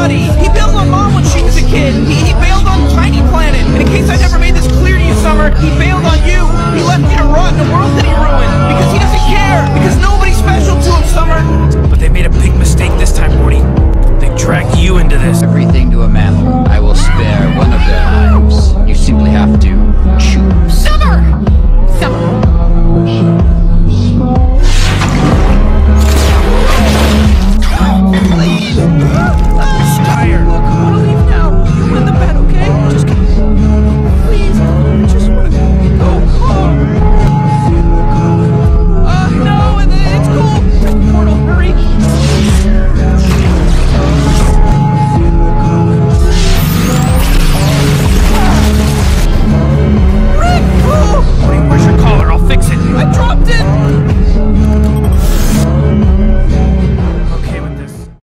everybody. He bailed on Mom when she was a kid. He bailed on Tiny Planet. And in case I never made this clear to you, Summer, he bailed on you. He left me to rot in a world that he ruined. Because he doesn't care. Because nobody's special to him, Summer. But they made a big mistake this time, Morty. They dragged you into this. Everything to a man.